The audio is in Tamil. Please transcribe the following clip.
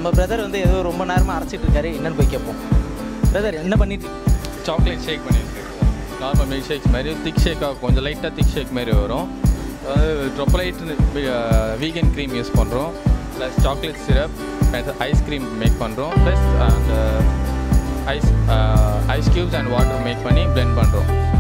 நம்ம பிரதர் வந்து ஏதோ ரொம்ப நேரமாக அரைச்சிட்டு இருக்காரு, என்னன்னு போய் கேட்போம். பிரதர் என்ன பண்ணிட்டு? சாக்லேட் ஷேக் பண்ணிட்டு இருக்கோம். நார்மல் மில்க் ஷேக்ஸ் மாதிரி திக் ஷேக்காக கொஞ்சம் லைட்டாக திக் ஷேக் மாதிரி வரும். ட்ரொப்பலைட் வீகன் க்ரீம் யூஸ் பண்ணுறோம். Plus chocolate syrup, ice cream make பண்ணுறோம். ப்ளஸ் அந்த ice cubes and water make பண்ணி பிளெண்ட் பண்ணுறோம்.